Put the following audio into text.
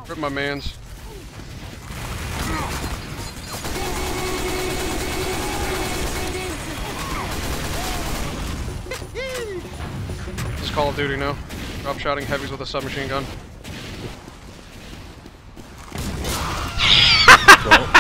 Rip my mans. This is Call of Duty now. Drop shotting heavies with a submachine gun. Cool.